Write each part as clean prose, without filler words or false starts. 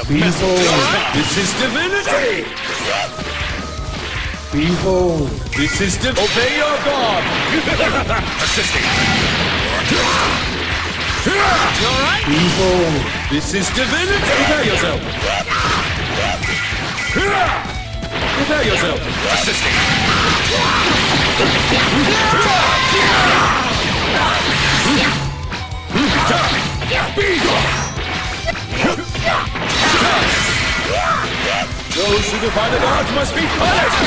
Behold, this is divinity! Behold, this is Obey your God! Assisting! You alright? Behold, this is divinity! Prepare yourself! Prepare yourself! Assisting! Those who defy the gods must be punished!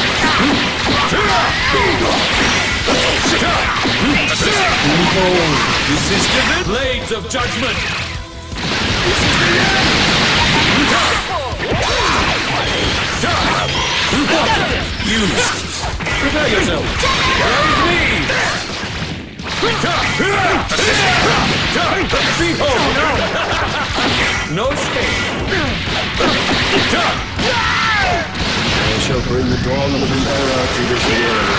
Behold, this is the blades of judgment! This is the end! Use! Prepare yourself! Praise me! Behold! No escape! I shall bring the dawn of an era to this world.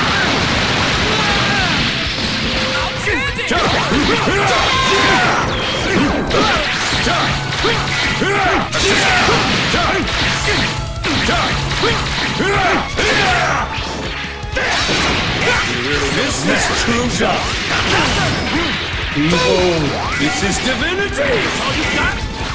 This is true God. Behold, this is divinity. All you got?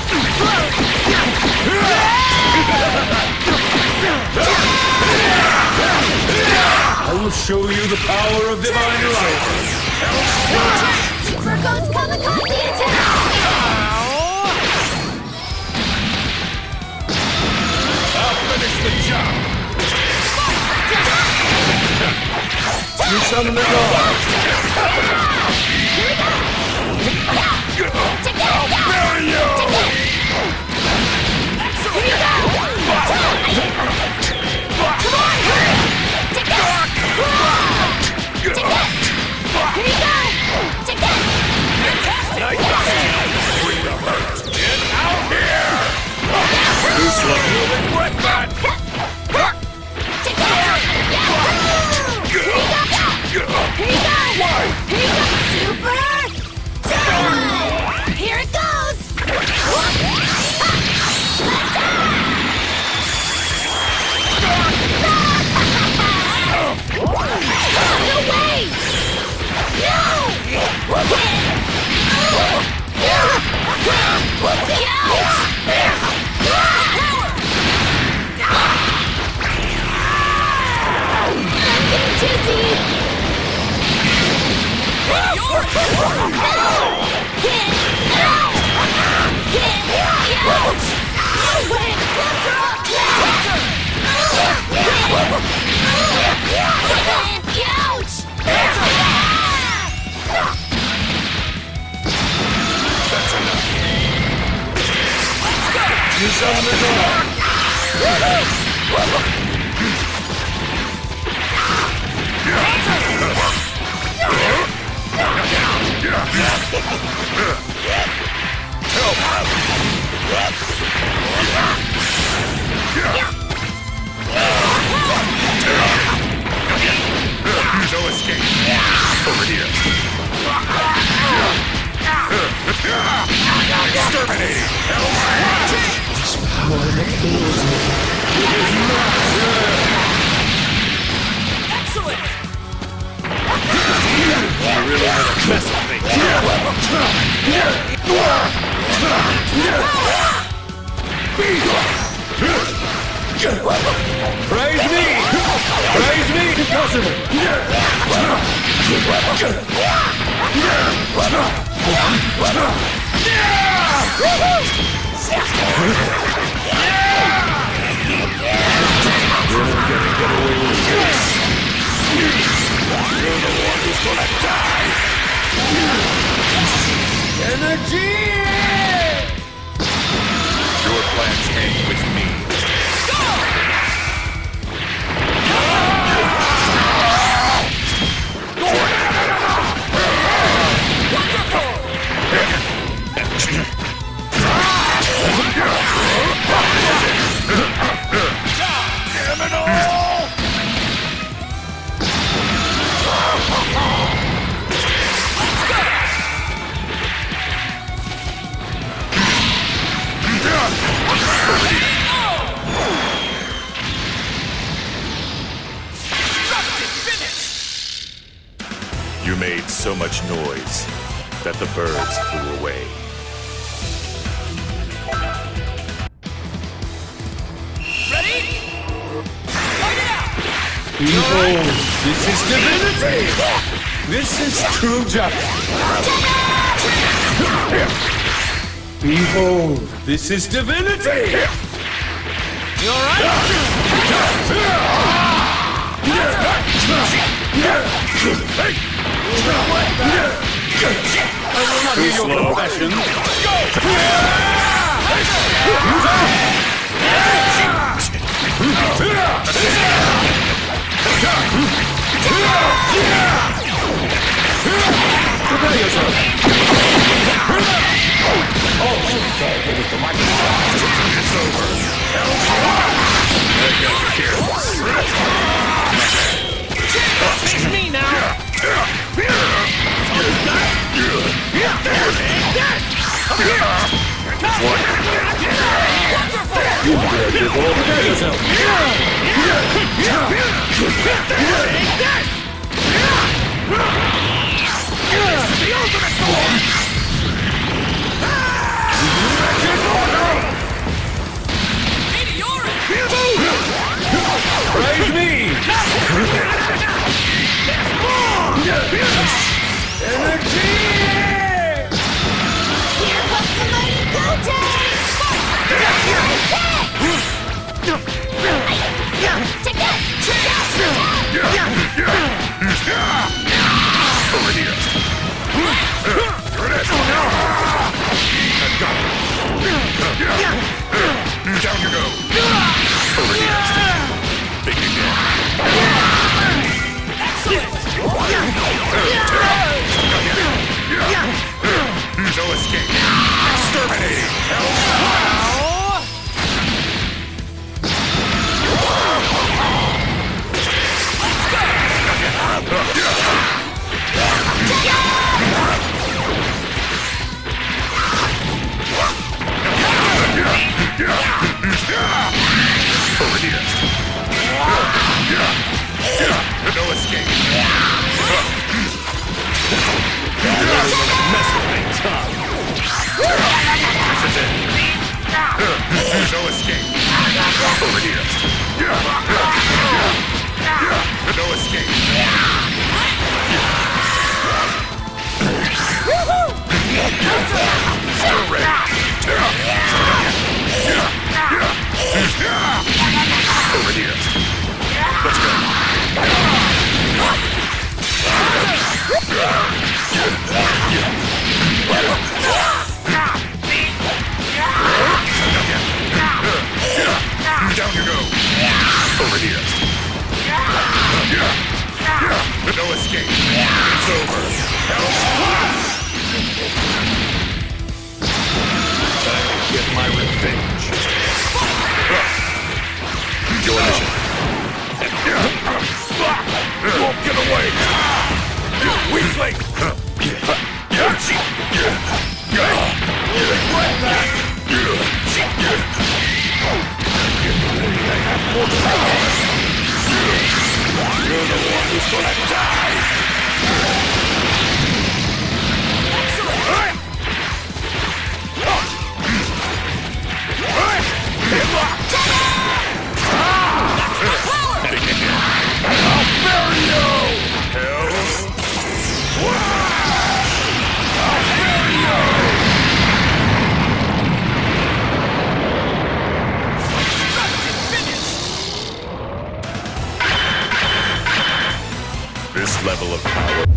I will show you the power of divine light. Virgo's kamikaze attack! I'll finish the job! You summon the god! Here it goes! No way! No! That's enough. You summon the god! No escape. Over here. Exterminating. This power that fills me is not Excellent! You really made a mess of things. Praise me! Praise me! Impossible! You're not gonna get away with this. You're the one who's gonna die. Energy! Your plans end with me. Wonderful! made so much noise that the birds flew away. Ready? Fight it out! Behold, this is divinity! This is true justice! Behold, this is divinity! You alright? I will not hear your confession. Let's go! Prepare yourself! Oh, it is the Microsoft. It's over. I got the kills. It's me now! What? Prepare yourself! Praise me! Energy! Here comes the mighty Goten! Take that! Over here. Here it is. I've got it. Down you go. Over here. Big again. No escape. Exterminating. Over here. No escape. Mess with things, huh? This is it. No escape. Over here. No escape. Still ready. Over here. Let's go. Down you go. Over here. No escape. It's over. Time to get my revenge. Your mission. Won't get away. Weakling. You're the one who's gonna die! I'll bury you! Hells! I'll bury you! This level of power